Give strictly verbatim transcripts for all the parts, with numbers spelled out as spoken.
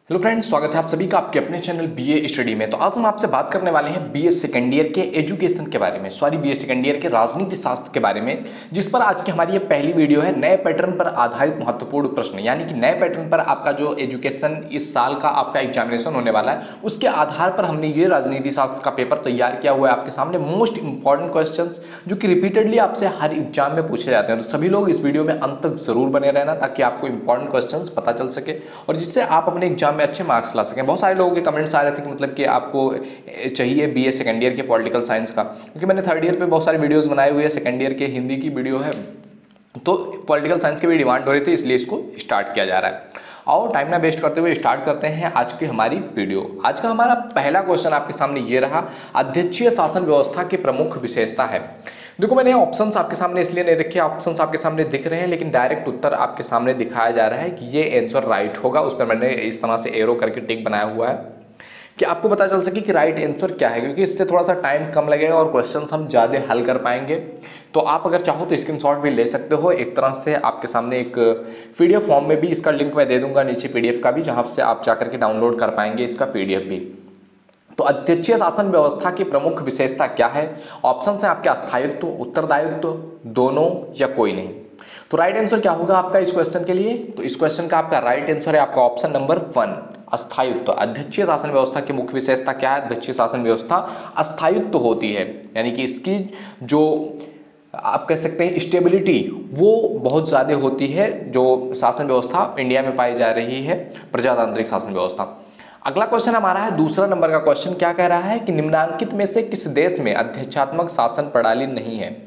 Hello friends, स्वागत है आप सभी का आपके अपने चैनल बीए स्टडी में। तो आज हम आपसे बात करने वाले हैं बीए सेकेंड ईयर के एजुकेशन के बारे में, सॉरी बीए सेकेंड ईयर के राजनीति शास्त्र के बारे में, जिस पर आज की हमारी ये पहली वीडियो है। नए पैटर्न पर आधारित महत्वपूर्ण प्रश्न, यानी कि नए पैटर्न पर आपका जो एजुकेशन इस साल का आपका एग्जामिनेशन होने वाला है, उसके आधार पर हमने ये राजनीति शास्त्र का पेपर तैयार किया हुआ है आपके सामने। मोस्ट इंपॉर्टेंट क्वेश्चन जो कि रिपीटेडली आपसे हर एग्जाम में पूछे जाते हैं, तो सभी लोग इस वीडियो में अंत तक जरूर बने रहना, ताकि आपको इंपॉर्टेंट क्वेश्चन पता चल सके और जिससे आप अपने एग्जाम में अच्छे मार्क्स ला सकें। बहुत सारे लोगों के कमेंट्स आ रहे थे कि मतलब कि आपको चाहिए बीए सेकंड ईयर के पॉलिटिकल साइंस का, क्योंकि मैंने थर्ड ईयर पे बहुत सारे वीडियोस बनाए हुए हैं, सेकंड ईयर के हिंदी की वीडियो है, तो पॉलिटिकल साइंस की भी डिमांड हो रही थी, इसलिए इसको स्टार्ट किया जा रहा है। और टाइम ना वेस्ट करते हुए स्टार्ट करते हैं आज की हमारी वीडियो। आज का हमारा पहला क्वेश्चन आपके सामने ये रहा, अध्यक्षीय शासन व्यवस्था की प्रमुख विशेषता है। देखो, मैंने ऑप्शंस आपके सामने इसलिए नहीं रखे, ऑप्शंस आपके सामने दिख रहे हैं, लेकिन डायरेक्ट उत्तर आपके सामने दिखाया जा रहा है कि ये आंसर राइट होगा। उस पर मैंने इस तरह से एरो करके टिक बनाया हुआ है कि आपको पता चल सके कि राइट आंसर क्या है, क्योंकि इससे थोड़ा सा टाइम कम लगेगा और क्वेश्चंस हम ज़्यादा हल कर पाएंगे। तो आप अगर चाहो तो स्क्रीनशॉट भी ले सकते हो। एक तरह से आपके सामने एक पीडीएफ फॉर्म में भी इसका लिंक मैं दे दूंगा नीचे, पीडीएफ का भी, जहाँ से आप जाकर के डाउनलोड कर पाएंगे इसका पीडीएफ भी। तो अध्यक्षीय शासन व्यवस्था की प्रमुख विशेषता क्या है? ऑप्शन है आपके अस्थायित्व, उत्तरदायित्व, दोनों या कोई नहीं। तो राइट आंसर क्या होगा आपका इस क्वेश्चन के लिए? तो इस क्वेश्चन का आपका राइट आंसर है आपका ऑप्शन नंबर वन, अस्थायित्व। अध्यक्षीय शासन व्यवस्था की मुख्य विशेषता क्या है? अध्यक्षीय शासन व्यवस्था अस्थायित्व होती है, यानी कि इसकी जो आप कह सकते हैं स्टेबिलिटी वो बहुत ज़्यादा होती है, जो शासन व्यवस्था इंडिया में पाई जा रही है, प्रजातांत्रिक शासन व्यवस्था। अगला क्वेश्चन हमारा है दूसरा नंबर का क्वेश्चन। क्या कह रहा है कि निम्नलिखित में से किस देश में अध्यक्षात्मक शासन प्रणाली नहीं है?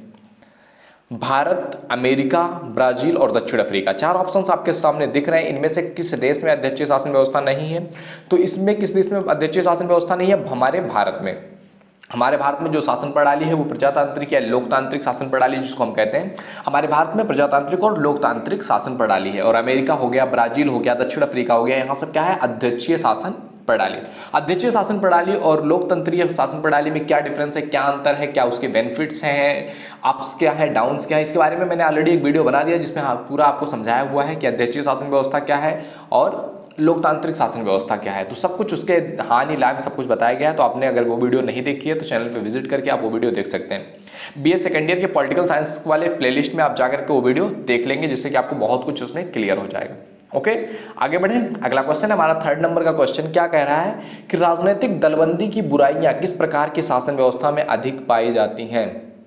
भारत, अमेरिका, ब्राजील और दक्षिण अफ्रीका। चार ऑप्शंस आपके सामने दिख रहे हैं, इनमें से किस देश में अध्यक्षीय शासन व्यवस्था नहीं है? तो इसमें किस देश में अध्यक्षीय शासन व्यवस्था नहीं है? हमारे भारत में। हमारे भारत में जो शासन प्रणाली है वो प्रजातांत्रिक या लोकतांत्रिक शासन प्रणाली जिसको हम कहते हैं, हमारे भारत में प्रजातांत्रिक और लोकतांत्रिक शासन प्रणाली है। और अमेरिका हो गया, ब्राजील हो गया, दक्षिण अफ्रीका हो गया, यहाँ सब क्या है? अध्यक्षीय शासन प्रणाली। अध्यक्षीय शासन प्रणाली और लोकतंत्रीय शासन प्रणाली में क्या डिफरेंस है, क्या अंतर है, क्या उसके बेनिफिट्स हैं, अप्स क्या है, डाउन्स क्या है, इसके बारे में मैंने ऑलरेडी एक वीडियो बना दिया जिसमें पूरा आपको समझाया हुआ है कि अध्यक्षीय शासन व्यवस्था क्या है और लोकतांत्रिक शासन व्यवस्था क्या है। तो सब कुछ उसके हानि लाभ सब कुछ बताया गया है। तो आपने अगर वो वीडियो नहीं देखी है तो चैनल पे विजिट करके आप वो वीडियो देख सकते हैं। बीए सेकेंड ईयर के पॉलिटिकल साइंस वाले प्लेलिस्ट में आप जाकर के वो वीडियो देख लेंगे, जिससे कि आपको बहुत कुछ उसमें क्लियर हो जाएगा। ओके, आगे बढ़े। अगला क्वेश्चन है हमारा थर्ड नंबर का क्वेश्चन। क्या कह रहा है कि राजनीतिक दलबंदी की बुराइयां किस प्रकार की शासन व्यवस्था में अधिक पाई जाती हैं?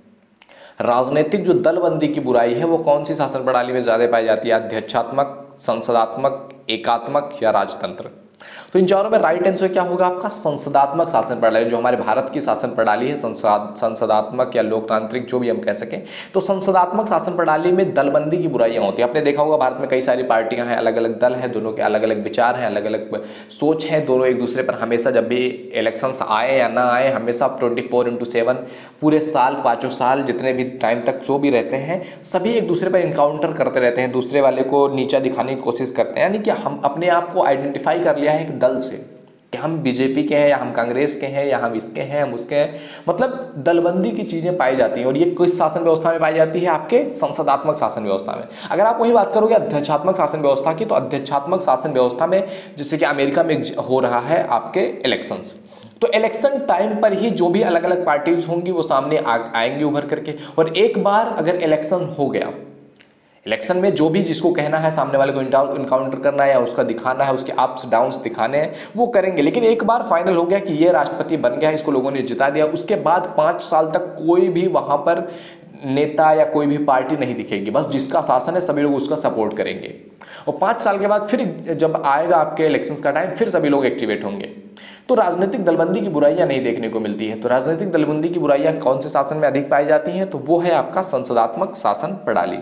राजनीतिक जो दलबंदी की बुराई है वो कौन सी शासन प्रणाली में ज्यादा पाई जाती है? अध्यक्षात्मक, संसदात्मक, एकात्मक या राजतंत्र? तो इन चारों में राइट आंसर क्या होगा आपका? संसदात्मक शासन प्रणाली। जो हमारे भारत की शासन प्रणाली है, संसद संसदात्मक या लोकतांत्रिक जो भी हम कह सकें, तो संसदात्मक शासन प्रणाली में दलबंदी की बुराइयां होती है। आपने देखा होगा भारत में कई सारी पार्टियां हैं, अलग अलग दल हैं, दोनों के अलग अलग विचार हैं, अलग अलग सोच है, दोनों एक दूसरे पर हमेशा जब भी इलेक्शंस आए या ना आए, हमेशा ट्वेंटी फोर इंटू सेवन पूरे साल, पाँचों साल जितने भी टाइम तक जो भी रहते हैं, सभी एक दूसरे पर इनकाउंटर करते रहते हैं, दूसरे वाले को नीचा दिखाने की कोशिश करते हैं। यानी कि हम अपने आप को आइडेंटिफाई कर लिया है एक दल से कि हम बीजेपी के हैं या हम कांग्रेस के हैं या हम इसके हैं हम उसके हैं, मतलब दलबंदी की चीजें पाई जाती हैं। और ये किस शासन व्यवस्था में पाई जाती है? आपके संसदात्मक शासन व्यवस्था में। अगर आप वही बात करोगे अध्यक्षात्मक शासन व्यवस्था की, तो अध्यक्षात्मक शासन व्यवस्था में जैसे कि अमेरिका में हो रहा है आपके इलेक्शंस, तो इलेक्शन टाइम पर ही जो भी अलग अलग पार्टीज होंगी वो सामने आएंगी उभर करके, और एक बार अगर इलेक्शन हो गया, इलेक्शन में जो भी जिसको कहना है सामने वाले को इनकाउंटर करना है या उसका दिखाना है, उसके अप्स डाउन्स दिखाने हैं, वो करेंगे। लेकिन एक बार फाइनल हो गया कि ये राष्ट्रपति बन गया है, इसको लोगों ने जिता दिया, उसके बाद पाँच साल तक कोई भी वहाँ पर नेता या कोई भी पार्टी नहीं दिखेगी, बस जिसका शासन है सभी लोग उसका सपोर्ट करेंगे। और पाँच साल के बाद फिर जब आएगा आपके इलेक्शंस का टाइम, फिर सभी लोग एक्टिवेट होंगे। तो राजनीतिक दलबंदी की बुराइयां नहीं देखने को मिलती है। तो राजनीतिक दलबंदी की बुराइयां कौन से शासन में अधिक पाई जाती हैं? तो वो है आपका संसदात्मक शासन प्रणाली।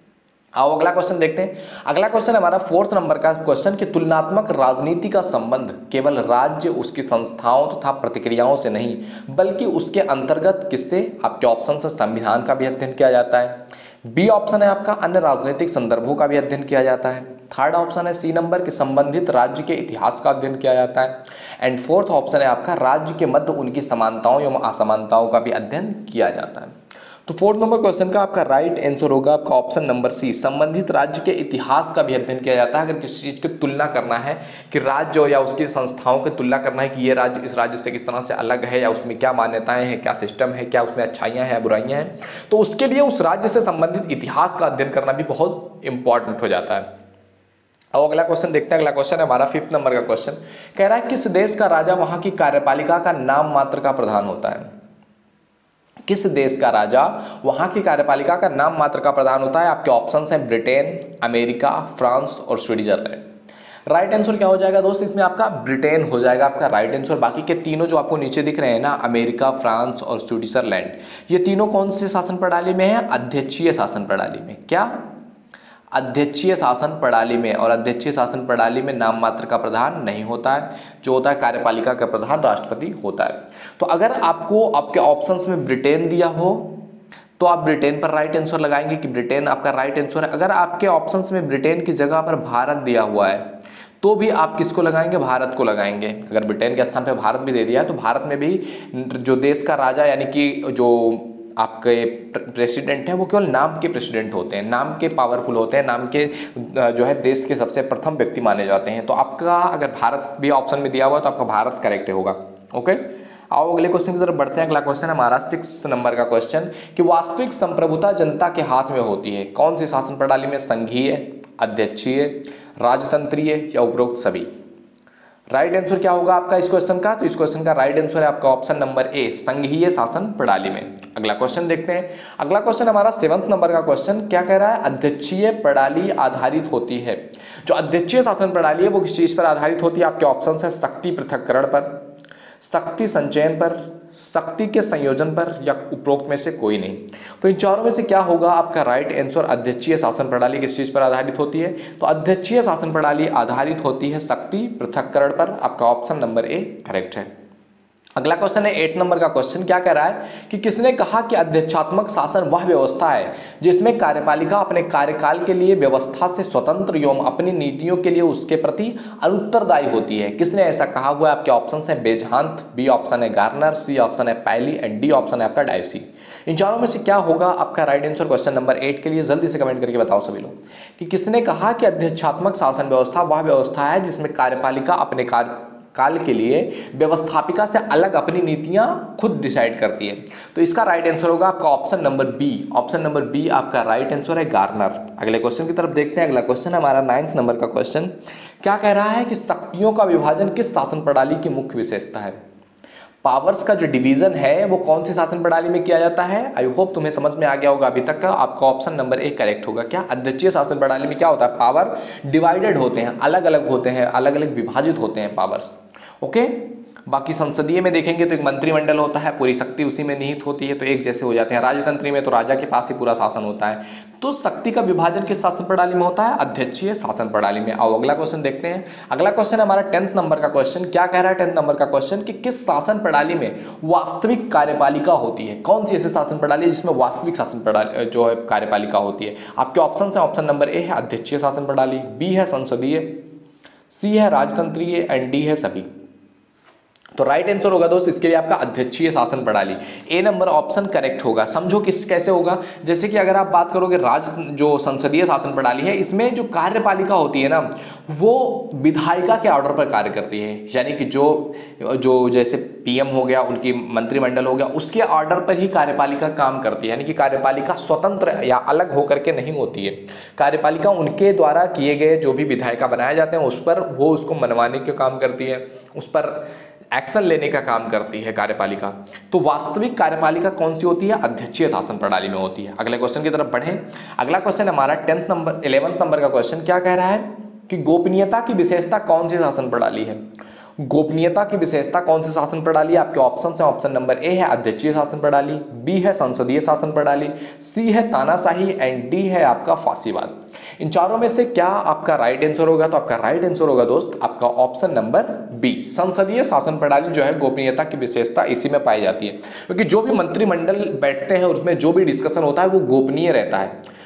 आओ अगला क्वेश्चन देखते हैं। अगला क्वेश्चन हमारा फोर्थ नंबर का क्वेश्चन कि तुलनात्मक राजनीति का संबंध केवल राज्य, उसकी संस्थाओं तथा प्रतिक्रियाओं से नहीं, बल्कि उसके अंतर्गत किससे? आपके ऑप्शन से संविधान का भी अध्ययन किया जाता है। बी ऑप्शन है आपका अन्य राजनीतिक संदर्भों का भी अध्ययन किया जाता है। थर्ड ऑप्शन है सी नंबर के संबंधित राज्य के इतिहास का अध्ययन किया जाता है। एंड फोर्थ ऑप्शन है आपका राज्य के मध्य उनकी समानताओं एवं असमानताओं का भी अध्ययन किया जाता है। तो फोर्थ नंबर क्वेश्चन का आपका राइट आंसर होगा आपका ऑप्शन नंबर सी, संबंधित राज्य के इतिहास का भी अध्ययन किया जाता है। अगर किसी चीज़ की तुलना करना है कि राज्य या उसकी संस्थाओं की तुलना करना है कि ये राज्य इस राज्य से किस तरह से अलग है या उसमें क्या मान्यताएं हैं, क्या सिस्टम है, क्या उसमें अच्छाइयाँ हैं बुराइयाँ हैं, तो उसके लिए उस राज्य से संबंधित इतिहास का अध्ययन करना भी बहुत इंपॉर्टेंट हो जाता है। अब अगला क्वेश्चन देखते हैं। अगला क्वेश्चन है हमारा फिफ्थ नंबर का क्वेश्चन, कह रहा है किस देश का राजा वहाँ की कार्यपालिका का नाम मात्र का प्रधान होता है। किस देश का राजा वहां की कार्यपालिका का नाम मात्र का प्रधान होता है। आपके ऑप्शंस हैं ब्रिटेन, अमेरिका, फ्रांस और स्विट्जरलैंड। राइट आंसर क्या हो जाएगा दोस्त, इसमें आपका ब्रिटेन हो जाएगा आपका राइट आंसर। बाकी के तीनों जो आपको नीचे दिख रहे हैं ना, अमेरिका, फ्रांस और स्विट्जरलैंड, ये तीनों कौन से शासन प्रणाली में है, अध्यक्षीय शासन प्रणाली में। क्या, अध्यक्षीय शासन प्रणाली में। और अध्यक्षीय शासन प्रणाली में नाम मात्र का प्रधान नहीं होता है, जो होता है कार्यपालिका का प्रधान राष्ट्रपति होता है। तो अगर आपको आपके ऑप्शंस में ब्रिटेन दिया हो तो आप ब्रिटेन पर राइट आंसर लगाएंगे कि ब्रिटेन आपका राइट आंसर है। अगर आपके ऑप्शंस में ब्रिटेन की जगह पर भारत दिया हुआ है तो भी आप किसको लगाएंगे, भारत को लगाएंगे। अगर ब्रिटेन के स्थान पर भारत भी दे दिया है तो भारत में भी जो देश का राजा यानी कि जो आपके प्रेसिडेंट हैं वो केवल नाम के प्रेसिडेंट होते हैं, नाम के पावरफुल होते हैं, नाम के जो है देश के सबसे प्रथम व्यक्ति माने जाते हैं। तो आपका अगर भारत भी ऑप्शन में दिया हुआ तो आपका भारत करेक्ट होगा। ओके, आओ अगले क्वेश्चन की तरफ बढ़ते हैं। अगला क्वेश्चन है हमारा सिक्स नंबर का क्वेश्चन कि वास्तविक संप्रभुता जनता के हाथ में होती है कौन सी शासन प्रणाली में, संघीय, अध्यक्षीय, राजतंत्रीय या उपरोक्त सभी। राइट आंसर क्या होगा आपका इस क्वेश्चन का, तो इस क्वेश्चन का राइट आंसर है आपका ऑप्शन नंबर ए, संघीय शासन प्रणाली में। अगला क्वेश्चन देखते हैं। अगला क्वेश्चन हमारा सेवंथ नंबर का क्वेश्चन क्या कह रहा है, अध्यक्षीय प्रणाली आधारित होती है। जो अध्यक्षीय शासन प्रणाली है वो किस चीज पर आधारित होती है, आपके ऑप्शन है शक्ति पृथक्करण पर, शक्ति संचयन पर, शक्ति के संयोजन पर या उपरोक्त में से कोई नहीं। तो इन चारों में से क्या होगा आपका राइट आंसर, अध्यक्षीय शासन प्रणाली किस चीज पर आधारित होती है, तो अध्यक्षीय शासन प्रणाली आधारित होती है शक्ति पृथक्करण पर। आपका ऑप्शन नंबर ए करेक्ट है। अगला क्वेश्चन है एट नंबर का क्वेश्चन, क्या कह रहा है कि किसने कहा कि अध्यक्षात्मक शासन वह व्यवस्था है जिसमें कार्यपालिका अपने कार्यकाल के लिए व्यवस्था से स्वतंत्र एवं अपनी नीतियों के लिए उसके प्रति अनुत्तरदायी होती है। किसने ऐसा कहा हुआ है, आपके ऑप्शन है बेजहांत, बी ऑप्शन है गार्नर, सी ऑप्शन है पैली एंड डी ऑप्शन है आपका डायसी। इन चारों में से क्या होगा आपका right answer question number eight के लिए, जल्दी से कमेंट करके बताओ सभी लोग कि किसने कहा कि अध्यक्षात्मक शासन व्यवस्था वह व्यवस्था है जिसमें कार्यपालिका अपने कार्य काल के लिए व्यवस्थापिका से अलग अपनी नीतियां खुद डिसाइड करती है। तो इसका राइट आंसर होगा आपका option number B, option number B आपका राइट आंसर है गार्नर। अगले क्वेश्चन की तरफ देखते हैं। अगला क्वेश्चन हमारा नाइन्थ नंबर का क्वेश्चन क्या कह रहा है कि शक्तियों का विभाजन किस शासन प्रणाली की मुख्य विशेषता है। पावर्स का जो डिवीजन है वो कौन सी शासन प्रणाली में किया जाता है। आई होप तुम्हें समझ में आ गया होगा अभी तक का। आपका ऑप्शन नंबर ए करेक्ट होगा। क्या, अध्यक्षीय शासन प्रणाली में क्या होता है, पावर डिवाइडेड होते हैं, अलग अलग होते हैं, अलग अलग विभाजित होते हैं पावर्स। ओके, बाकी संसदीय में देखेंगे तो एक मंत्रिमंडल होता है, पूरी शक्ति उसी में निहित होती है, तो एक जैसे हो जाते हैं। राजतंत्री में तो राजा के पास ही पूरा शासन होता है। तो शक्ति का विभाजन किस शासन प्रणाली में होता है, अध्यक्षीय शासन प्रणाली में। आओ अगला क्वेश्चन देखते हैं। अगला क्वेश्चन हमारा टेंथ नंबर का क्वेश्चन क्या कह रहा है, टेंथ नंबर का क्वेश्चन कि किस शासन प्रणाली में वास्तविक कार्यपालिका होती है। कौन सी ऐसी शासन प्रणाली है जिसमें वास्तविक शासन प्रणाली जो है कार्यपालिका होती है। आपके ऑप्शन है, ऑप्शन नंबर ए है अध्यक्षीय शासन प्रणाली, बी है संसदीय, सी है राजतंत्रीय एंड डी है सभी। तो राइट आंसर होगा दोस्त इसके लिए आपका अध्यक्षीय शासन प्रणाली, ए नंबर ऑप्शन करेक्ट होगा। समझो किस कैसे होगा, जैसे कि अगर आप बात करोगे राज जो संसदीय शासन प्रणाली है इसमें जो कार्यपालिका होती है ना वो विधायिका के ऑर्डर पर कार्य करती है। यानी कि जो जो जैसे पीएम हो गया, उनकी मंत्रिमंडल हो गया, उसके ऑर्डर पर ही कार्यपालिका काम करती है। यानी कि कार्यपालिका स्वतंत्र या अलग होकर के नहीं होती है। कार्यपालिका उनके द्वारा किए गए जो भी विधायिका बनाए जाते हैं उस पर वो उसको मनवाने का काम करती है, उस पर एक्शन लेने का काम करती है कार्यपालिका। तो वास्तविक कार्यपालिका कौन सी होती है, अध्यक्षीय शासन प्रणाली में होती है। अगले क्वेश्चन की तरफ बढ़ें। अगला क्वेश्चन हमारा टेंथ नंबर इलेवंथ नंबर का क्वेश्चन क्या कह रहा है कि गोपनीयता की विशेषता कौन सी शासन प्रणाली है। गोपनीयता की विशेषता कौन सी शासन प्रणाली, आपके ऑप्शन है, ऑप्शन नंबर ए है अध्यक्षीय शासन प्रणाली, बी है संसदीय शासन प्रणाली, सी है तानाशाही एंड डी है आपका फांसीवाद। इन चारों में से क्या आपका राइट आंसर होगा, तो आपका राइट आंसर होगा दोस्त आपका ऑप्शन नंबर बी, संसदीय शासन प्रणाली जो है गोपनीयता की विशेषता इसी में पाई जाती है। क्योंकि जो भी मंत्रिमंडल बैठते हैं उसमें जो भी डिस्कशन होता है वो गोपनीय रहता है।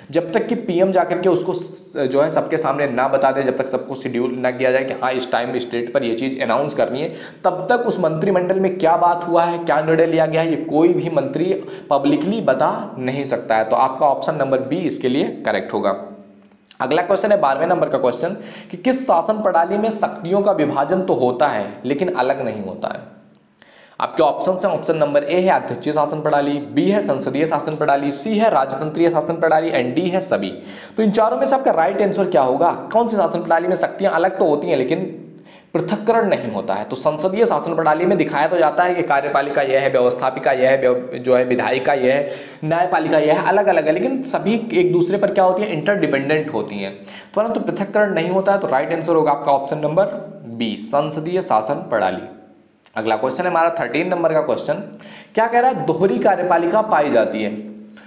जब तक कि पीएम जाकर के उसको जो है सबके सामने ना बता दे, जब तक सबको शेड्यूल ना किया जाए कि हाँ इस टाइम इस डेट पर ये चीज़ अनाउंस करनी है, तब तक उस मंत्रिमंडल में क्या बात हुआ है, क्या निर्णय लिया गया है, ये कोई भी मंत्री पब्लिकली बता नहीं सकता है। तो आपका ऑप्शन नंबर बी इसके लिए करेक्ट होगा। अगला क्वेश्चन है बारहवें नंबर का क्वेश्चन कि किस शासन प्रणाली में शक्तियों का विभाजन तो होता है लेकिन अलग नहीं होता है। आपके ऑप्शन है, ऑप्शन नंबर ए है अध्यक्षीय शासन प्रणाली, बी है संसदीय शासन प्रणाली, सी है राजतंत्रीय शासन प्रणाली एंड डी है सभी। तो इन चारों में से आपका राइट आंसर क्या होगा? कौन सी शासन प्रणाली में शक्तियां अलग तो होती हैं लेकिन पृथक्करण नहीं होता है? तो संसदीय शासन प्रणाली में दिखाया तो जाता है कि कार्यपालिका यह है, व्यवस्थापिका यह है, जो है विधायिका यह है, न्यायपालिका यह है, अलग अलग है, लेकिन सभी एक दूसरे पर क्या होती है, इंटरडिपेंडेंट होती हैं, परंतु पृथक्करण नहीं होता है। तो राइट आंसर होगा आपका ऑप्शन नंबर बी, संसदीय शासन प्रणाली। अगला क्वेश्चन है हमारा थर्टीन नंबर का क्वेश्चन, क्या कह रहा है? दोहरी कार्यपालिका पाई जाती है।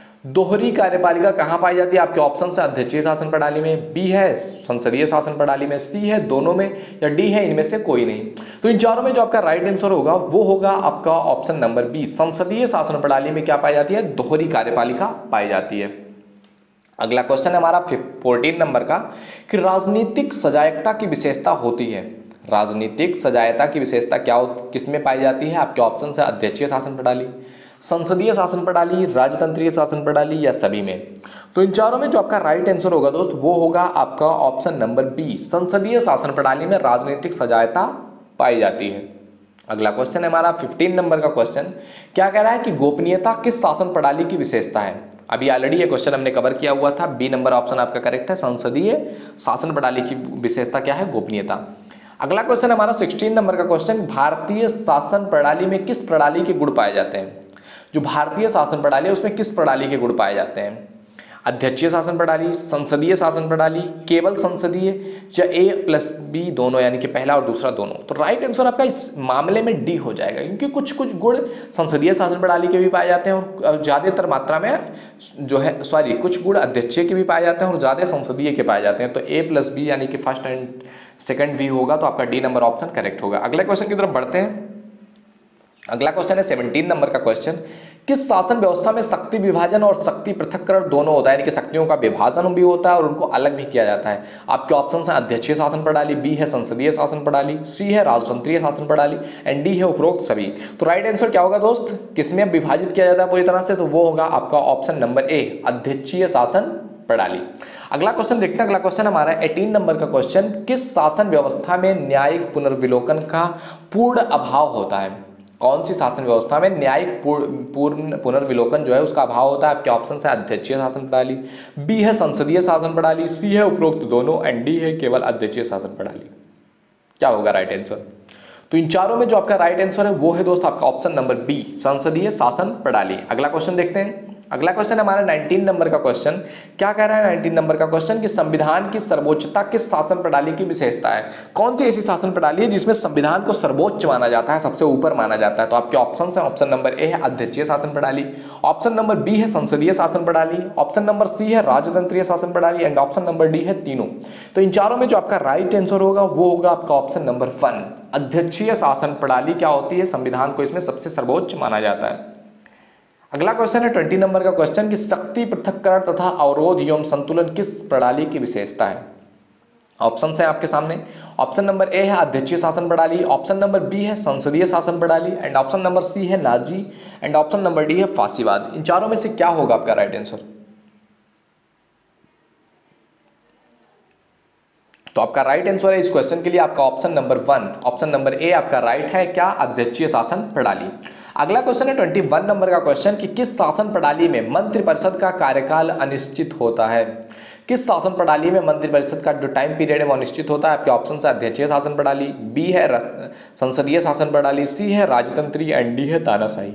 दोहरी कार्यपालिका कहाँ पाई जाती है? आपके ऑप्शन है अध्यक्षीय शासन प्रणाली में, बी है संसदीय शासन प्रणाली में, सी है दोनों में, या डी है इनमें से कोई नहीं। तो इन चारों में जो आपका राइट आंसर होगा वो होगा आपका ऑप्शन नंबर बी, संसदीय शासन प्रणाली में क्या पाई जाती है? दोहरी कार्यपालिका पाई जाती है। अगला क्वेश्चन है हमारा फोर्टीन नंबर का कि राजनीतिक सजायकता की विशेषता होती है। राजनीतिक सजायता की विशेषता क्या किसमें पाई जाती है? आपके ऑप्शन है अध्यक्षीय शासन प्रणाली, संसदीय शासन प्रणाली, राजतंत्रीय शासन प्रणाली या सभी में। तो इन चारों में जो आपका राइट आंसर होगा दोस्त वो होगा आपका ऑप्शन नंबर बी, संसदीय शासन प्रणाली में राजनीतिक सजायता पाई जाती है। अगला क्वेश्चन है हमारा फिफ्टीन नंबर का क्वेश्चन, क्या कह रहा है कि गोपनीयता किस शासन प्रणाली की विशेषता है? अभी ऑलरेडी ये क्वेश्चन हमने कवर किया हुआ था, बी नंबर ऑप्शन आपका करेक्ट है, संसदीय शासन प्रणाली की विशेषता क्या है? गोपनीयता। अगला क्वेश्चन हमारा सिक्सटीन नंबर का क्वेश्चन, भारतीय शासन प्रणाली में किस प्रणाली के गुण पाए जाते हैं? जो भारतीय शासन प्रणाली है उसमें किस प्रणाली के गुण पाए जाते हैं? अध्यक्षीय शासन प्रणाली, संसदीय शासन प्रणाली, केवल संसदीय, या ए प्लस बी दोनों, यानी कि पहला और दूसरा दोनों। तो राइट आंसर आपका इस मामले में डी हो जाएगा, क्योंकि कुछ कुछ गुण संसदीय शासन प्रणाली के भी पाए जाते हैं और ज़्यादातर मात्रा में जो है सॉरी कुछ गुण अध्यक्षीय के भी पाए जाते हैं और ज़्यादा संसदीय के पाए जाते हैं। तो ए प्लस बी यानी कि फर्स्ट एंड सेकंड भी होगा, तो आपका डी नंबर ऑप्शन करेक्ट होगा। अगले क्वेश्चन की तरफ बढ़ते हैं। अगला क्वेश्चन है सेवनटीन नंबर का क्वेश्चन, किस शासन व्यवस्था में शक्ति विभाजन और शक्ति पृथक्करण दोनों होता है? यानी कि शक्तियों का विभाजन भी होता है और उनको अलग भी किया जाता है। आपके ऑप्शन है अध्यक्षीय शासन प्रणाली, बी है संसदीय शासन प्रणाली, सी है राजतंत्रीय शासन प्रणाली एंड डी है उपरोक्त सभी। तो राइट आंसर क्या होगा दोस्त? किसमें विभाजित किया जाता है पूरी तरह से? तो वो होगा आपका ऑप्शन नंबर ए, अध्यक्षीय शासन प्रणाली। अगला क्वेश्चन देखते हैं। अगला क्वेश्चन हमारा अठारह नंबर का क्वेश्चन, किस शासन व्यवस्था में न्यायिक पुनर्विलोकन का पूर्ण अभाव होता है? कौन सी शासन व्यवस्था में न्यायिक पूर्ण पुनर्विलोकन जो है उसका अभाव होता है? आपके ऑप्शन है अध्यक्षीय शासन प्रणाली, बी है संसदीय शासन प्रणाली, सी है उपरोक्त दोनों एंड डी है केवल अध्यक्षीय शासन प्रणाली। क्या होगा राइट आंसर? तो इन चारों में जो आपका राइट आंसर है वो है दोस्त आपका ऑप्शन नंबर बी, संसदीय शासन प्रणाली। अगला क्वेश्चन देखते हैं। अगला क्वेश्चन हमारा नाइनटीन नंबर का क्वेश्चन, क्या कह रहा है नाइनटीन नंबर का क्वेश्चन कि संविधान की सर्वोच्चता किस शासन प्रणाली की विशेषता है? कौन सी ऐसी शासन प्रणाली है जिसमें संविधान को सर्वोच्च माना जाता है, सबसे ऊपर माना जाता है? तो आपके ऑप्शन है, ऑप्शन नंबर ए है अध्यक्षीय शासन प्रणाली, ऑप्शन नंबर बी है संसदीय शासन प्रणाली, ऑप्शन नंबर सी है राजतंत्रीय शासन प्रणाली एंड ऑप्शन नंबर डी है तीनों। तो इन चारों में जो आपका राइट आंसर होगा वो होगा आपका ऑप्शन नंबर वन, अध्यक्षीय शासन प्रणाली क्या होती है? संविधान को इसमें सबसे सर्वोच्च माना जाता है। अगला क्वेश्चन है ट्वेंटी नंबर का क्वेश्चन कि शक्ति पृथक्करण तथा अवरोध एवं संतुलन किस प्रणाली की विशेषता है? ऑप्शन है आपके सामने, ऑप्शन नंबर ए है अध्यक्षीय शासन प्रणाली, ऑप्शन नंबर बी है संसदीय शासन प्रणाली एंड ऑप्शन नंबर सी है Nazi and option number D है फांसीवाद। इन चारों में से क्या होगा आपका राइट आंसर? तो आपका राइट आंसर है इस क्वेश्चन के लिए आपका option number one, option number A आपका राइट है, क्या? अध्यक्षीय शासन प्रणाली। अगला क्वेश्चन है ट्वेंटी वन नंबर का क्वेश्चन कि किस शासन प्रणाली में मंत्रिपरिषद का कार्यकाल अनिश्चित होता है? किस शासन प्रणाली में मंत्रिपरिषद का जो टाइम पीरियड है वो अनिश्चित होता है? आपके ऑप्शन है अध्यक्षीय शासन प्रणाली, बी है संसदीय शासन प्रणाली, सी है राजतंत्रीय एंड डी है तानाशाही।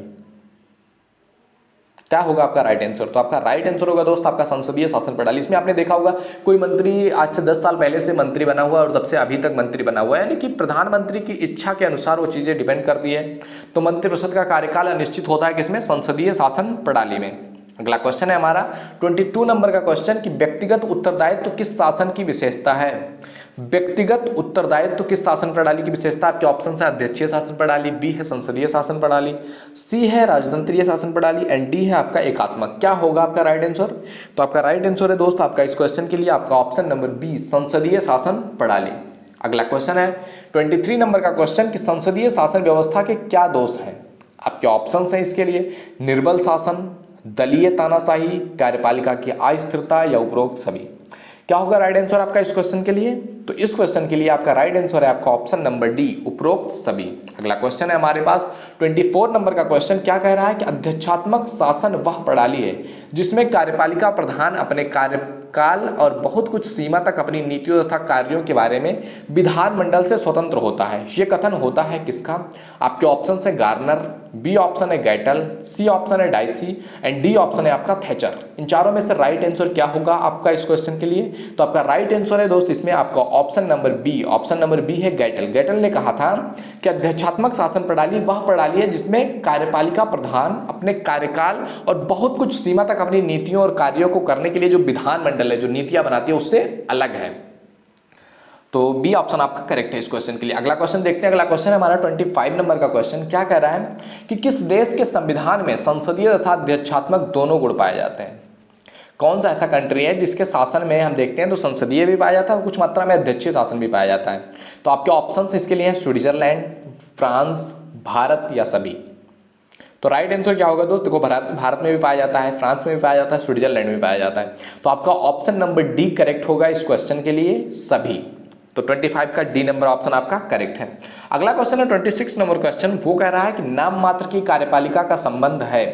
क्या होगा आपका राइट आंसर? तो आपका राइट आंसर होगा दोस्त आपका संसदीय शासन प्रणाली। इसमें आपने देखा होगा कोई मंत्री आज से दस साल पहले से मंत्री बना हुआ है और तब से अभी तक मंत्री बना हुआ है, यानी कि प्रधानमंत्री की इच्छा के अनुसार वो चीज़ें डिपेंड करती है। तो मंत्रिपरिषद का कार्यकाल अनिश्चित होता है किसमें? संसदीय शासन प्रणाली में। अगला क्वेश्चन है हमारा बाईस नंबर का क्वेश्चन कि व्यक्तिगत उत्तरदायित्व तो किस शासन की विशेषता है? व्यक्तिगत उत्तरदायित्व किस शासन प्रणाली की विशेषता? आपके ऑप्शन है अध्यक्षीय शासन प्रणाली, बी है संसदीय शासन प्रणाली, सी है राजतंत्रीय शासन प्रणाली एंड डी है आपका एकात्मक। क्या होगा आपका राइट आंसर? तो आपका राइट आंसर है दोस्त आपका इस क्वेश्चन के लिए आपका ऑप्शन नंबर बी संसदीय शासन प्रणाली। अगला क्वेश्चन है तेईस नंबर का क्वेश्चन कि संसदीय शासन व्यवस्था के क्या दोष हैं? आपके ऑप्शंस हैं इसके लिए निर्बल शासन, दलीय तानाशाही, कार्यपालिका की अस्थिरता या उपरोक्त सभी। क्या होगा राइट आंसर आपका इस क्वेश्चन के लिए? तो इस क्वेश्चन के लिए आपका राइट आंसर है आपका ऑप्शन नंबर डी उपरोक्त सभी। अगला क्वेश्चन है हमारे पास चौबीस नंबर का क्वेश्चन। क्या कह रहा है कि अध्यक्षात्मक शासन वह प्रणाली है जिसमें कार्यपालिका प्रधान अपने कार्यकाल और बहुत कुछ सीमा तक अपनी नीतियों तथा कार्यों के बारे में विधानमंडल से स्वतंत्र होता है। ये कथन होता है किसका? आपके ऑप्शन है गार्नर, बी ऑप्शन है गैटल, सी ऑप्शन है डाइसी एंड डी ऑप्शन है आपका थैचर। इन चारों में से राइट आंसर क्या होगा आपका इस क्वेश्चन के लिए? तो आपका राइट आंसर है दोस्त इसमें आपका option number B. Option number B है गैटल। गैटल ने कहा था कि अध्यक्षात्मक शासन प्रणाली वह प्रणाली है जिसमें कार्यपालिका प्रधान अपने कार्यकाल और बहुत कुछ सीमा तक अपनी नीतियों और कार्यों को करने के लिए जो विधानमंडल है जो नीतियां बनाती है उससे अलग है। तो बी ऑप्शन आपका करेक्ट है इस क्वेश्चन के लिए। अगला क्वेश्चन देखते हैं। अगला क्वेश्चन है हमारा पच्चीस नंबर का क्वेश्चन। क्या कह रहा है कि किस देश के संविधान में संसदीय तथा अध्यक्षात्मक दोनों गुण पाए जाते हैं? कौन सा ऐसा कंट्री है जिसके शासन में हम देखते हैं तो संसदीय भी पाया जाता है और कुछ मात्रा में अध्यक्षीय शासन भी पाया जाता है? तो आपके ऑप्शंस इसके लिए हैं स्विट्जरलैंड, फ्रांस, भारत या सभी। तो राइट आंसर क्या होगा दोस्त? देखो भारत भारत में भी पाया जाता है, फ्रांस में भी पाया जाता है, स्विट्जरलैंड में भी पाया जाता है। तो आपका ऑप्शन नंबर डी करेक्ट होगा इस क्वेश्चन के लिए सभी। तो पच्चीस का डी नंबर ऑप्शन आपका करेक्ट है। अगला क्वेश्चन है छब्बीस नंबर क्वेश्चन। वो कह रहा है कि नाम मात्र की कार्यपालिका का संबंध है।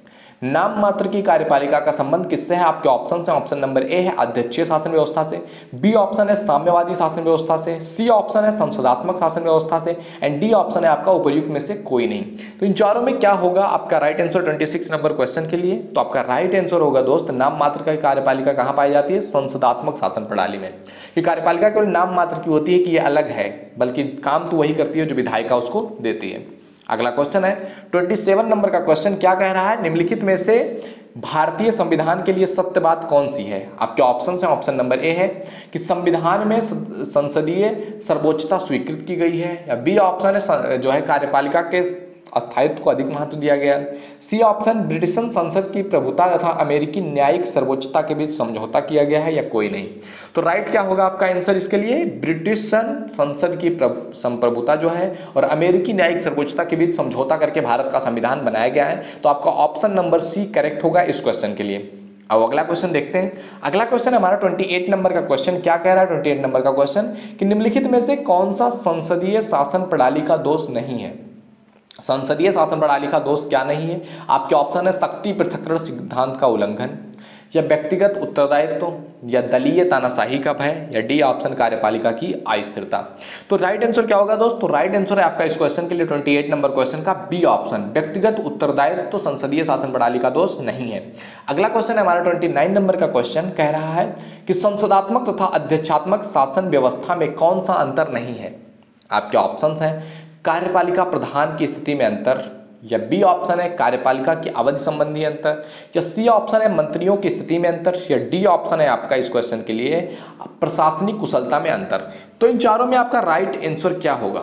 नाम मात्र की कार्यपालिका का संबंध किससे है? आपके ऑप्शन है ऑप्शन नंबर ए है अध्यक्षीय शासन व्यवस्था से, बी ऑप्शन है साम्यवादी शासन व्यवस्था से, सी ऑप्शन है संसदात्मक शासन व्यवस्था से एंड डी ऑप्शन है आपका उपयुक्त में से कोई नहीं। तो इन चारों में क्या होगा आपका राइट आंसर छब्बीस नंबर क्वेश्चन के लिए? तो आपका राइट आंसर होगा दोस्त नाम मात्र की कार्यपालिका कहाँ पाई जाती है? संसदात्मक शासन प्रणाली में। ये कार्यपालिका केवल नाम मात्र की होती है कि ये अलग है, बल्कि काम तो वही करती है जो विधायिका उसको देती है। अगला क्वेश्चन है सत्ताईस नंबर का क्वेश्चन। क्या कह रहा है निम्नलिखित में से भारतीय संविधान के लिए सत्य बात कौन सी है? आपके ऑप्शन है ऑप्शन नंबर ए है कि संविधान में संसदीय सर्वोच्चता स्वीकृत की गई है, या बी ऑप्शन है जो है कार्यपालिका के स्थायित्व को अधिक महत्व दिया गया, सी ऑप्शन ब्रिटिश संसद की प्रभुता तथा अमेरिकी न्यायिक सर्वोच्चता के बीच समझौता किया गया है, या कोई नहीं। तो राइट क्या होगा आपका आंसर इसके लिए? ब्रिटिश संसद की संप्रभुता जो है और अमेरिकी न्यायिक सर्वोच्चता के बीच समझौता करके भारत का संविधान बनाया गया है। तो आपका ऑप्शन नंबर सी करेक्ट होगा इस क्वेश्चन के लिए। अब अगला क्वेश्चन देखते हैं। अगला क्वेश्चन हमारा अट्ठाईस नंबर का क्वेश्चन। क्या कह रहा है अट्ठाईस नंबर का क्वेश्चन कि निम्नलिखित में से कौन सा संसदीय शासन प्रणाली का दोष नहीं है? संसदीय शासन प्रणाली का दोष क्या नहीं है? आपके ऑप्शन है शक्ति पृथक्करण सिद्धांत का उल्लंघन, या व्यक्तिगत उत्तरदायित्व, या दलीय तानाशाही का भय, या डी ऑप्शन कार्यपालिका की अस्थिरता। तो राइट आंसर क्या होगा दोस्त? तो राइट आंसर है आपका इस क्वेश्चन के लिए अट्ठाईस नंबर क्वेश्चन का बी ऑप्शन व्यक्तिगत उत्तरदायित्व तो संसदीय शासन प्रणाली का दोष नहीं है। अगला क्वेश्चन है हमारा उनतीस नंबर का क्वेश्चन। कह रहा है कि संसदात्मक तथा अध्यक्षात्मक शासन व्यवस्था में कौन सा अंतर नहीं है? आपके ऑप्शन हैं कार्यपालिका प्रधान की स्थिति में अंतर, या बी ऑप्शन है कार्यपालिका की अवधि संबंधी अंतर, या सी ऑप्शन है मंत्रियों की स्थिति में अंतर, या डी ऑप्शन है आपका इस क्वेश्चन के लिए प्रशासनिक कुशलता में अंतर। तो इन चारों में आपका राइट आंसर क्या होगा?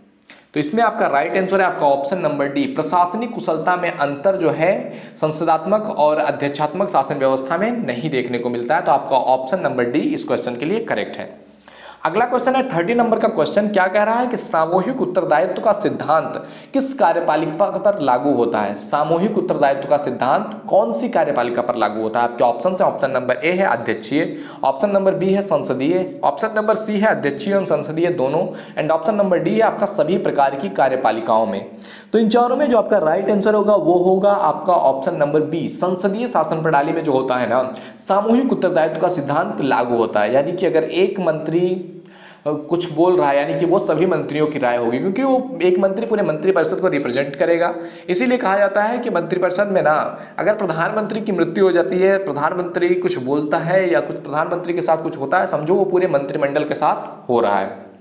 तो इसमें आपका राइट आंसर है आपका ऑप्शन नंबर डी प्रशासनिक कुशलता में अंतर जो है संसदात्मक और अध्यक्षात्मक शासन व्यवस्था में नहीं देखने को मिलता है। तो आपका ऑप्शन नंबर डी इस क्वेश्चन के लिए करेक्ट है। अगला क्वेश्चन है तीस नंबर का क्वेश्चन। क्या कह रहा है कि सामूहिक उत्तरदायित्व का सिद्धांत किस कार्यपालिका पर लागू होता है? सामूहिक उत्तरदायित्व का सिद्धांत कौन सी कार्यपालिका पर लागू होता है? आपके ऑप्शन है ऑप्शन नंबर ए है अध्यक्षीय, ऑप्शन नंबर बी है संसदीय, ऑप्शन नंबर सी है अध्यक्षीय एवं संसदीय दोनों, एंड ऑप्शन नंबर डी है आपका सभी प्रकार की कार्यपालिकाओं में। तो इन चारों में जो आपका राइट आंसर होगा वो होगा आपका ऑप्शन नंबर बी संसदीय शासन प्रणाली में जो होता है ना सामूहिक उत्तरदायित्व का सिद्धांत लागू होता है। यानी कि अगर एक मंत्री कुछ बोल रहा है यानी कि वो सभी मंत्रियों की राय होगी, क्योंकि वो एक मंत्री पूरे मंत्रिपरिषद को रिप्रेजेंट करेगा। इसीलिए कहा जाता है कि मंत्रिपरिषद में ना अगर प्रधानमंत्री की मृत्यु हो जाती है, प्रधानमंत्री कुछ बोलता है या कुछ प्रधानमंत्री के साथ कुछ होता है, समझो वो पूरे मंत्रिमंडल के साथ हो रहा है।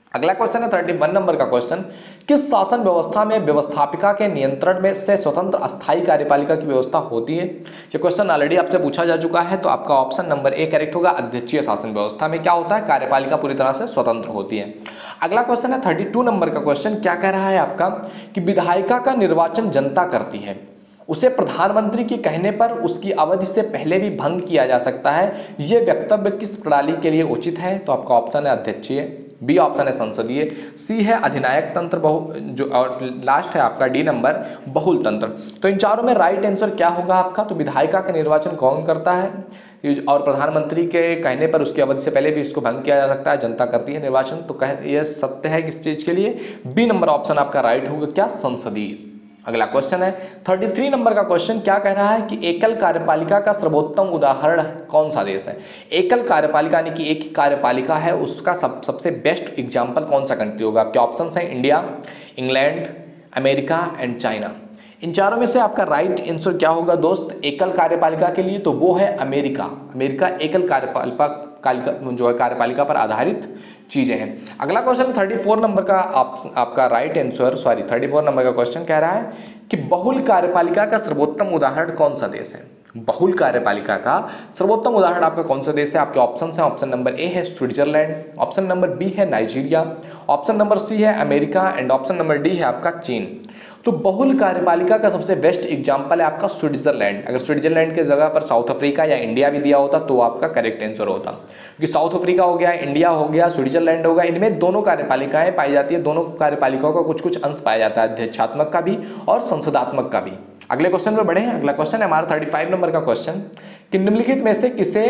अगला क्वेश्चन है थर्टी वन नंबर का क्वेश्चन, किस शासन व्यवस्था में व्यवस्थापिका के नियंत्रण में से स्वतंत्र अस्थायी कार्यपालिका की व्यवस्था होती है? ये क्वेश्चन ऑलरेडी आपसे पूछा जा चुका है, तो आपका ऑप्शन नंबर ए करेक्ट होगा। अध्यक्षीय शासन व्यवस्था में क्या होता है, कार्यपालिका पूरी तरह से स्वतंत्र होती है। अगला क्वेश्चन है थर्टी टू नंबर का क्वेश्चन, क्या कह रहा है आपका कि विधायिका का निर्वाचन जनता करती है, उसे प्रधानमंत्री के कहने पर उसकी अवधि से पहले भी भंग किया जा सकता है, ये वक्तव्य किस प्रणाली के लिए उचित है? तो आपका ऑप्शन है अध्यक्षीय, बी ऑप्शन है संसदीय, सी है अधिनायक तंत्र बहु जो, और लास्ट है आपका डी नंबर बहुल तंत्र। तो इन चारों में राइट आंसर क्या होगा आपका? तो विधायिका का निर्वाचन कौन करता है और प्रधानमंत्री के कहने पर उसकी अवधि से पहले भी इसको भंग किया जा सकता है, जनता करती है निर्वाचन। तो कह ये सत्य है किस चीज के लिए? बी नंबर ऑप्शन आपका राइट होगा, क्या, संसदीय। अगला क्वेश्चन है थर्टी थ्री नंबर का क्वेश्चन, क्या कह रहा है कि एकल कार्यपालिका का सर्वोत्तम उदाहरण कौन सा देश है? एकल कार्यपालिका यानी कि एक ही कार्यपालिका है, उसका सब सबसे बेस्ट एग्जांपल कौन सा कंट्री होगा? आपके ऑप्शंस हैं India, England, America and China. इन चारों में से आपका राइट आंसर क्या होगा दोस्त एकल कार्यपालिका के लिए? तो वो है अमेरिका। अमेरिका एकल कार्यपालिका जो है कार्यपालिका पर आधारित चीजें हैं। अगला क्वेश्चन थर्टी फोर नंबर का आप, आपका right answer sorry thirty four number का क्वेश्चन कह रहा है कि बहुल कार्यपालिका का सर्वोत्तम उदाहरण कौन सा देश है? बहुल कार्यपालिका का सर्वोत्तम उदाहरण आपका कौन सा देश है? आपके ऑप्शन हैं, ऑप्शन नंबर ए है स्विट्जरलैंड, ऑप्शन नंबर बी है नाइजीरिया, ऑप्शन नंबर सी है America and option number D है आपका चीन। तो बहुल कार्यपालिका का सबसे बेस्ट एग्जांपल है आपका स्विट्जरलैंड। अगर स्विट्जरलैंड के जगह पर साउथ अफ्रीका या इंडिया भी दिया होता तो आपका करेक्ट आंसर होता, क्योंकि साउथ अफ्रीका हो गया, इंडिया हो गया, स्विट्जरलैंड होगा, इनमें दोनों कार्यपालिकाएं पाई जाती है। दोनों कार्यपालिकाओं का कुछ कुछ अंश पाया जाता है, अध्यक्षात्मक का भी और संसदात्मक का भी। अगले क्वेश्चन पर बढ़े हैं। अगला क्वेश्चन है हमारा थर्टी फाइव नंबर का क्वेश्चन कि निम्नलिखित में से किसे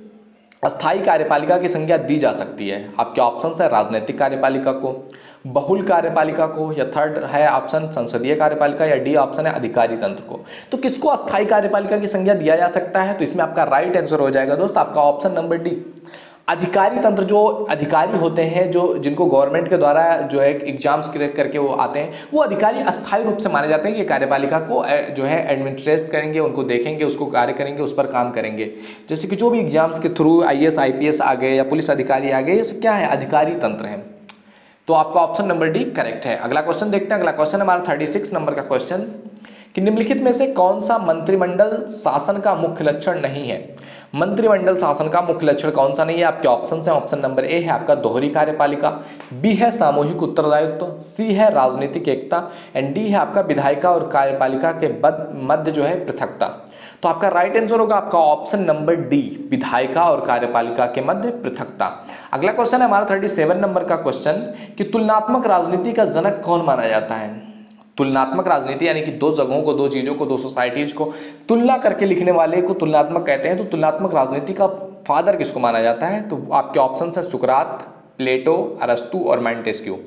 अस्थायी कार्यपालिका की संज्ञा दी जा सकती है? आपके ऑप्शन है राजनीतिक कार्यपालिका को, बहुल कार्यपालिका को, या थर्ड है ऑप्शन संसदीय कार्यपालिका, या डी ऑप्शन है अधिकारी तंत्र को। तो किसको अस्थायी कार्यपालिका की संज्ञा दिया जा सकता है? तो इसमें आपका राइट आंसर हो जाएगा दोस्त आपका ऑप्शन नंबर डी अधिकारी तंत्र। जो अधिकारी होते हैं जो जिनको गवर्नमेंट के द्वारा जो है एग्जाम्स क्रैक करके वो आते हैं, वो अधिकारी अस्थायी रूप से माने जाते हैं कि कार्यपालिका को जो है एडमिनिस्ट्रेट करेंगे, उनको देखेंगे, उसको कार्य करेंगे, उस पर काम करेंगे। जैसे कि जो भी एग्जाम्स के through I A S I P S आ गए या पुलिस अधिकारी आ गए, ये सब क्या है? अधिकारी तंत्र है। तो आपका ऑप्शन नंबर डी करेक्ट है। अगला क्वेश्चन देखते हैं। अगला क्वेश्चन हमारा थर्टी सिक्स नंबर का क्वेश्चन कि निम्नलिखित में से कौन सा मंत्रिमंडल शासन का मुख्य लक्षण नहीं है? मंत्रिमंडल शासन का मुख्य लक्षण कौन सा नहीं है? आपके ऑप्शन हैं, ऑप्शन नंबर ए है आपका दोहरी कार्यपालिका, बी है सामूहिक उत्तरदायित्व, सी है राजनीतिक एकता एंड डी है आपका विधायिका और कार्यपालिका के मध्य जो है पृथकता। तो आपका राइट आंसर होगा आपका ऑप्शन नंबर डी विधायिका और कार्यपालिका के मध्य पृथकता। अगला क्वेश्चन है हमारा थर्टी सेवन नंबर का क्वेश्चन कि तुलनात्मक राजनीति का जनक कौन माना जाता है? तुलनात्मक राजनीति यानी कि दो जगहों को, दो चीजों को, दो सोसाइटीज को तुलना करके लिखने वाले को तुलनात्मक कहते हैं। तो तुलनात्मक राजनीति का फादर किसको माना जाता है? तो आपके ऑप्शन है सुकरात, प्लेटो, अरस्तु और मॉन्टेस्क्यू।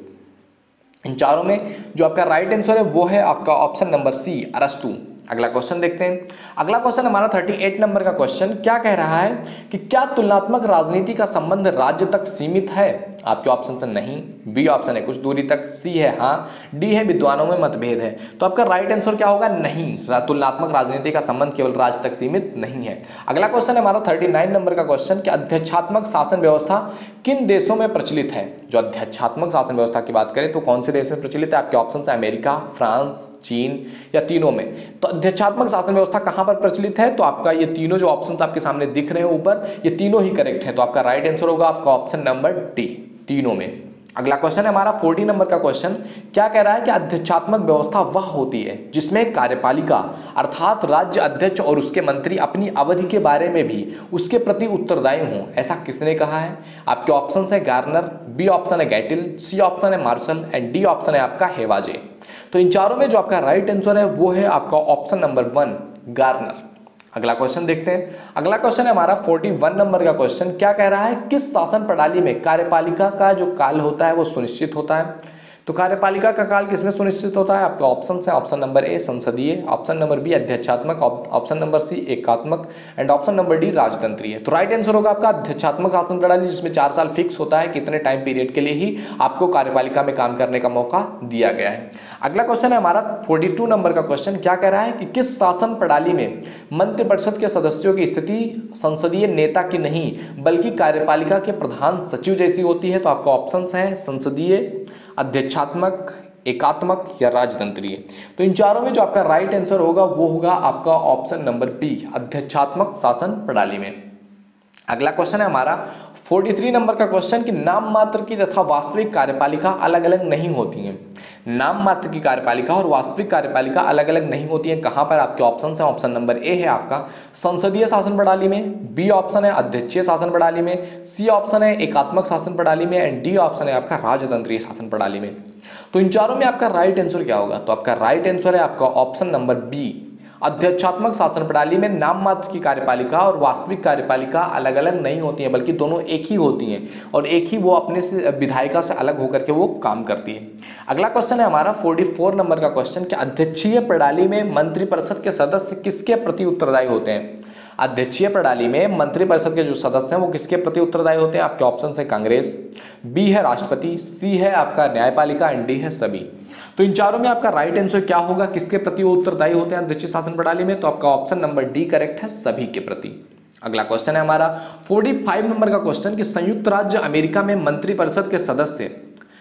इन चारों में जो आपका राइट आंसर है वो है आपका ऑप्शन नंबर सी अरस्तु। अगला क्वेश्चन देखते हैं। अगला क्वेश्चन हमारा थर्टी एट नंबर का क्वेश्चन क्या कह रहा है कि क्या तुलनात्मक राजनीति का संबंध राज्य तक सीमित है? आपके ऑप्शन से नहीं, बी ऑप्शन है कुछ दूरी तक, सी है हाँ, डी है विद्वानों में मतभेद है। तो आपका राइट आंसर क्या होगा? नहीं, तुलनात्मक राजनीति का संबंध केवल राज्य तक सीमित नहीं है। अगला क्वेश्चन है हमारा थर्टी नाइन नंबर का क्वेश्चन कि अध्यक्षात्मक शासन व्यवस्था किन देशों में प्रचलित है? जो अध्यक्षात्मक शासन व्यवस्था की बात करें तो कौन से देश में प्रचलित है? आपके ऑप्शन है अमेरिका, फ्रांस, चीन या तीनों में। तो अध्यक्षात्मक शासन व्यवस्था कहां पर प्रचलित है? तो आपका ये तीनों जो ऑप्शंस आपके सामने दिख रहे हैं ऊपर, ये तीनों ही करेक्ट है। तो आपका राइट आंसर होगा आपका ऑप्शन नंबर डी तीनों में। अगला क्वेश्चन है हमारा फोर्टी नंबर का क्वेश्चन क्या कह रहा है कि अध्यक्षात्मक व्यवस्था वह होती है जिसमें कार्यपालिका अर्थात राज्य अध्यक्ष और उसके मंत्री अपनी अवधि के बारे में भी उसके प्रति उत्तरदायी हों। ऐसा किसने कहा है? आपके ऑप्शन है गार्नर, बी ऑप्शन है गैटिल, सी ऑप्शन है मार्शल एंड डी ऑप्शन है आपका हेवाजे। तो इन चारों में जो आपका राइट आंसर है वो है आपका ऑप्शन नंबर वन गार्नर। अगला क्वेश्चन देखते हैं। अगला क्वेश्चन है हमारा फोर्टी वन नंबर का क्वेश्चन क्या कह रहा है किस शासन प्रणाली में कार्यपालिका का जो काल होता है वो सुनिश्चित होता है? तो तो कार्यपालिका का काल किसमें सुनिश्चित होता है? आपके ऑप्शन है, ऑप्शन नंबर ए संसदीय, ऑप्शन नंबर बी अध्यक्षात्मक, ऑप्शन नंबर सी एकात्मक एंड ऑप्शन नंबर डी राजतंत्रीय। तो राइट आंसर होगा आपका अध्यक्षात्मक शासन प्रणाली, जिसमें चार साल फिक्स होता है, कितने टाइम पीरियड के लिए ही आपको कार्यपालिका में काम करने का मौका दिया गया है। अगला क्वेश्चन है हमारा बयालीस नंबर का क्वेश्चन, क्या कह रहा है कि किस शासन प्रणाली में मंत्रिपरिषद के सदस्यों की स्थिति संसदीय नेता की नहीं बल्कि कार्यपालिका के प्रधान सचिव जैसी होती है? तो आपका ऑप्शन है संसदीय, अध्यक्षात्मक, एकात्मक या राजतंत्रीय। तो इन चारों में जो आपका राइट आंसर होगा वो होगा आपका ऑप्शन नंबर बी अध्यक्षात्मक शासन प्रणाली में। अगला क्वेश्चन है हमारा तैंतालीस नंबर का क्वेश्चन कि नाम मात्र की तथा वास्तविक कार्यपालिका अलग अलग नहीं होती हैं। नाम मात्र की कार्यपालिका और वास्तविक कार्यपालिका अलग अलग नहीं होती है, कहां पर? आपके ऑप्शन है, ऑप्शन नंबर ए है आपका संसदीय शासन प्रणाली में, बी ऑप्शन है अध्यक्षीय शासन प्रणाली में, सी ऑप्शन है एकात्मक शासन प्रणाली में एंड डी ऑप्शन है आपका राजतंत्रीय शासन प्रणाली में। तो इन चारों में आपका राइट आंसर क्या होगा? तो आपका राइट आंसर है आपका ऑप्शन नंबर बी अध्यक्षात्मक शासन प्रणाली में नाम मात्र की कार्यपालिका और वास्तविक कार्यपालिका अलग अलग नहीं होती हैं, बल्कि दोनों एक ही होती हैं और एक ही वो अपने से विधायिका से अलग होकर के वो काम करती है। अगला क्वेश्चन है हमारा चौवालीस नंबर का क्वेश्चन कि अध्यक्षीय प्रणाली में मंत्रिपरिषद के सदस्य किसके प्रति उत्तरदायी होते हैं? अध्यक्षीय प्रणाली में मंत्रिपरिषद के जो सदस्य हैं वो किसके प्रति उत्तरदायी होते हैं? आपके ऑप्शन है कांग्रेस, बी है राष्ट्रपति, सी है आपका न्यायपालिका एंड डी है सभी। तो इन चारों में आपका राइट आंसर क्या होगा? किसके प्रति वो उत्तरदायी होते हैं अध्यक्षीय शासन प्रणाली में? तो आपका ऑप्शन नंबर डी करेक्ट है, सभी के प्रति। अगला क्वेश्चन है हमारा पैंतालीस नंबर का क्वेश्चन कि संयुक्त राज्य अमेरिका में मंत्रिपरिषद के सदस्य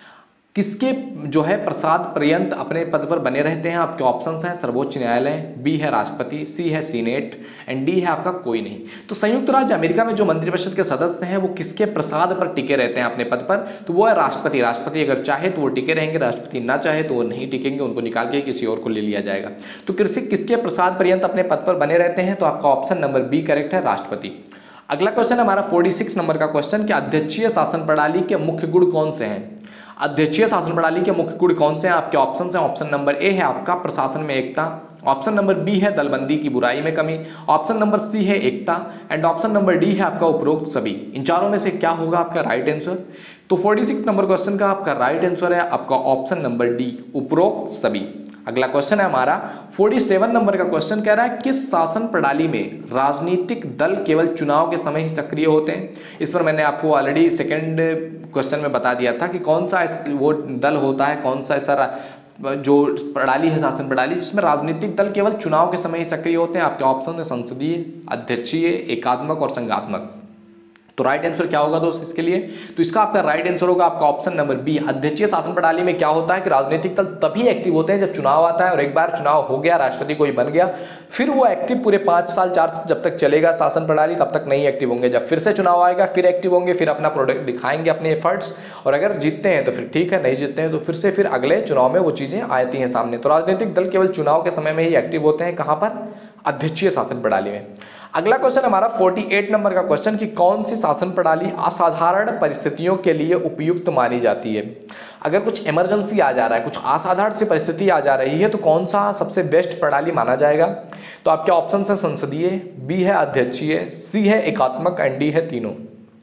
किसके जो है प्रसाद पर्यंत अपने पद पर बने रहते हैं? आपके ऑप्शंस हैं सर्वोच्च न्यायालय, बी है राष्ट्रपति, सी है सीनेट एंड डी है आपका कोई नहीं। तो संयुक्त राज्य अमेरिका में जो मंत्रिपरिषद के सदस्य हैं वो किसके प्रसाद पर टिके रहते हैं अपने पद पर? तो वो है राष्ट्रपति। राष्ट्रपति अगर चाहे तो वो टिके रहेंगे, राष्ट्रपति ना चाहे तो वो नहीं टिकेंगे, उनको निकाल के किसी और को ले लिया जाएगा। तो कृषि किसके प्रसाद पर्यंत अपने पद पर बने रहते हैं? तो आपका ऑप्शन नंबर बी करेक्ट है, राष्ट्रपति। अगला क्वेश्चन है हमारा छियालीस नंबर का क्वेश्चन कि अध्यक्षीय शासन प्रणाली के मुख्य गुण कौन से हैं? अध्यक्षीय शासन प्रणाली के मुख्य गुण कौन से हैं? आपके ऑप्शन हैं, ऑप्शन नंबर ए है आपका प्रशासन में एकता, ऑप्शन नंबर बी है दलबंदी की बुराई में कमी, ऑप्शन नंबर सी है एकता एंड ऑप्शन नंबर डी है आपका उपरोक्त सभी। इन चारों में से क्या होगा आपका राइट आंसर? तो छियालीस नंबर क्वेश्चन का आपका राइट आंसर है आपका ऑप्शन नंबर डी उपरोक्त सभी। अगला क्वेश्चन है हमारा सैंतालीस नंबर का क्वेश्चन कह रहा है किस शासन प्रणाली में राजनीतिक दल केवल चुनाव के समय ही सक्रिय होते हैं? इस पर मैंने आपको ऑलरेडी सेकंड क्वेश्चन में बता दिया था कि कौन सा वो दल होता है, कौन सा ऐसा जो प्रणाली है शासन प्रणाली जिसमें राजनीतिक दल केवल चुनाव के समय ही सक्रिय होते हैं। आपके ऑप्शन है संसदीय, अध्यक्षीय, एकात्मक और संघात्मक। तो राइट आंसर क्या होगा दोस्त इसके लिए? तो इसका आपका राइट आंसर होगा आपका ऑप्शन नंबर बी अध्यक्षीय शासन प्रणाली में क्या होता है कि राजनीतिक दल तभी एक्टिव होते हैं जब चुनाव आता है और एक बार चुनाव हो गया, राष्ट्रपति कोई बन गया, फिर वो एक्टिव पूरे पाँच साल चार साल जब तक चलेगा शासन प्रणाली तब तक नहीं एक्टिव होंगे। जब फिर से चुनाव आएगा फिर एक्टिव होंगे, फिर अपना प्रोडक्ट दिखाएंगे अपने एफर्ट्स, और अगर जीतते हैं तो फिर ठीक है, नहीं जीतते हैं तो फिर से फिर अगले चुनाव में वो चीज़ें आती हैं सामने। तो राजनीतिक दल केवल चुनाव के समय में ही एक्टिव होते हैं, कहाँ पर? अध्यक्षीय शासन प्रणाली में। अगला क्वेश्चन हमारा अड़तालीस नंबर का क्वेश्चन कि कौन सी शासन प्रणाली असाधारण परिस्थितियों के लिए उपयुक्त मानी जाती है? अगर कुछ इमरजेंसी आ जा रहा है, कुछ असाधारण सी परिस्थिति आ जा रही है तो कौन सा सबसे बेस्ट प्रणाली माना जाएगा? तो आपके ऑप्शन है संसदीय, बी है अध्यक्षीय, सी है एकात्मक एंड डी है तीनों।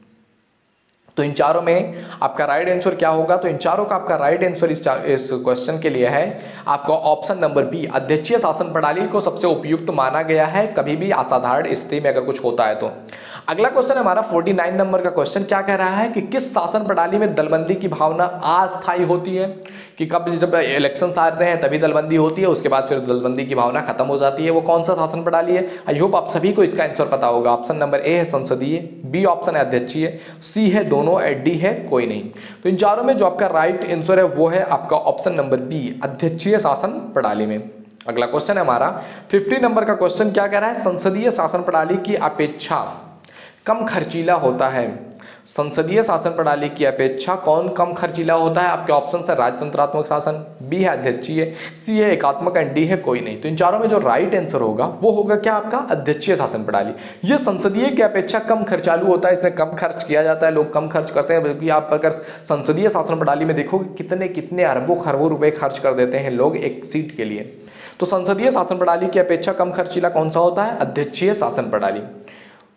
तो इन चारों में आपका राइट आंसर क्या होगा? तो इन चारों का आपका राइट आंसर इस इस क्वेश्चन के लिए है आपका ऑप्शन नंबर बी अध्यक्षीय शासन प्रणाली को सबसे उपयुक्त माना गया है कभी भी असाधारण स्थिति में अगर कुछ होता है तो। अगला क्वेश्चन है हमारा उनचास नंबर का क्वेश्चन, क्या कह रहा है कि किस शासन प्रणाली में दलबंदी की भावना अस्थायी होती है? कि कब जब इलेक्शन आते हैं तभी दलबंदी होती है, उसके बाद फिर दलबंदी की भावना खत्म हो जाती है। वो कौन सा शासन प्रणाली है? आई होप आप सभी को इसका आंसर पता होगा। ऑप्शन नंबर ए है संसदीय, बी ऑप्शन है अध्यक्षीय, सी है दोनों, डी है कोई नहीं। तो इन चारों में जो आपका राइट आंसर है वो है आपका ऑप्शन नंबर बी अध्यक्षीय शासन प्रणाली में। अगला क्वेश्चन है हमारा पचास नंबर का क्वेश्चन, क्या कह रहा है? संसदीय शासन प्रणाली की अपेक्षा कम खर्चीला होता है। संसदीय शासन प्रणाली की अपेक्षा कौन कम खर्चीला होता है? आपके ऑप्शन है राजतंत्रात्मक शासन, बी है अध्यक्षीय, सी है एकात्मक एंड डी है कोई नहीं। तो इन चारों में जो राइट आंसर होगा वो होगा क्या? आपका अध्यक्षीय शासन प्रणाली। ये संसदीय की अपेक्षा कम खर्चालू होता है, इसमें कम खर्च किया जाता है, लोग कम खर्च करते हैं। बल्कि आप अगर संसदीय शासन प्रणाली में देखोगे कितने कितने अरबों खरबों रुपए खर्च कर देते हैं लोग एक सीट के लिए। तो संसदीय शासन प्रणाली की अपेक्षा कम खर्चीला कौन सा होता है? अध्यक्षीय शासन प्रणाली।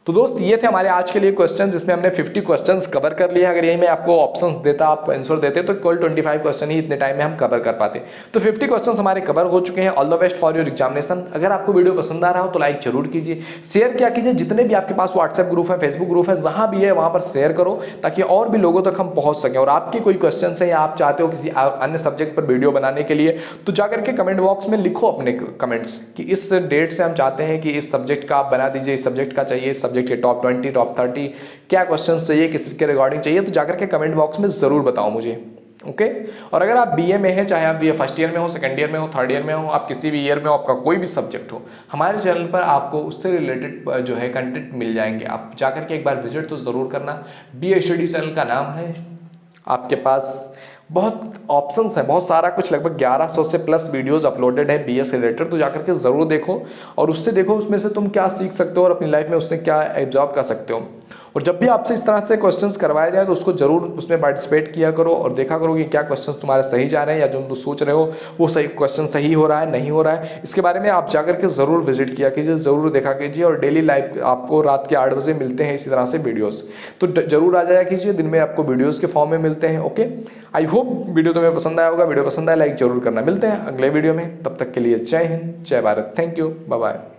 तो दोस्त ये थे हमारे आज के लिए क्वेश्चन, जिसमें हमने पचास क्वेश्चंस कवर कर लिए। अगर यही मैं आपको ऑप्शंस देता, आपको आंसर देते, तो केवल पच्चीस क्वेश्चन ही इतने टाइम में हम कवर कर पाते। तो पचास क्वेश्चंस हमारे कवर हो चुके हैं। All the best for your examination. अगर आपको वीडियो पसंद आ रहा हो तो लाइक जरूर कीजिए, शेयर क्या कीजिए, जितने भी आपके पास व्हाट्सएप ग्रुप है, फेसबुक ग्रुप है, जहां भी है वहां पर शेयर करो, ताकि और भी लोगों तक हम पहुंच सकें। और आपके कोई क्वेश्चन है या आप चाहते हो किसी अन्य सब्जेक्ट पर वीडियो बनाने के लिए, तो जाकर के कमेंट बॉक्स में लिखो अपने कमेंट्स कि इस डेट से हम चाहते हैं कि इस सब्जेक्ट का आप बना दीजिए, इस सब्जेक्ट का चाहिए, इस सब्जेक्ट के टॉप ट्वेंटी टॉप थर्टी क्या क्वेश्चंस चाहिए, किस के रिगार्डिंग चाहिए, तो जाकर के कमेंट बॉक्स में जरूर बताओ मुझे। ओके और अगर आप बीए में हैं, चाहे आप बीए फर्स्ट ईयर में हो, सेकंड ईयर में हो, थर्ड ईयर में हो, आप किसी भी ईयर में हो, आपका कोई भी सब्जेक्ट हो, हमारे चैनल पर आपको उससे रिलेटेड जो है कंटेंट मिल जाएंगे। आप जाकर के एक बार विजिट तो जरूर करना। बीए स्टडी चैनल का नाम है, आपके पास बहुत ऑप्शंस हैं, बहुत सारा कुछ, लगभग ग्यारह सौ से प्लस वीडियोस अपलोडेड है बीए से रिलेटेड। तो जाकर के ज़रूर देखो और उससे देखो उसमें से तुम क्या सीख सकते हो और अपनी लाइफ में उससे क्या एब्जॉर्ब कर सकते हो। और जब भी आपसे इस तरह से क्वेश्चंस करवाए जाए तो उसको जरूर उसमें पार्टिसिपेट किया करो और देखा करो कि क्या क्वेश्चंस तुम्हारे सही जा रहे हैं या जो तुम सोच रहे हो वो सही क्वेश्चन सही हो रहा है, नहीं हो रहा है। इसके बारे में आप जाकर के ज़रूर विजिट किया कीजिए, ज़रूर देखा कीजिए। और डेली लाइव आपको रात के आठ बजे मिलते हैं इसी तरह से वीडियोज़, तो जरूर आ जाया कीजिए। दिन में आपको वीडियोज़ के फॉर्म में मिलते हैं। ओके, आई होप वीडियो तुम्हें पसंद आया होगा। वीडियो पसंद आया लाइक जरूर करना। मिलते हैं अगले वीडियो में, तब तक के लिए जय हिंद, जय Bharat, thank you, bye bye.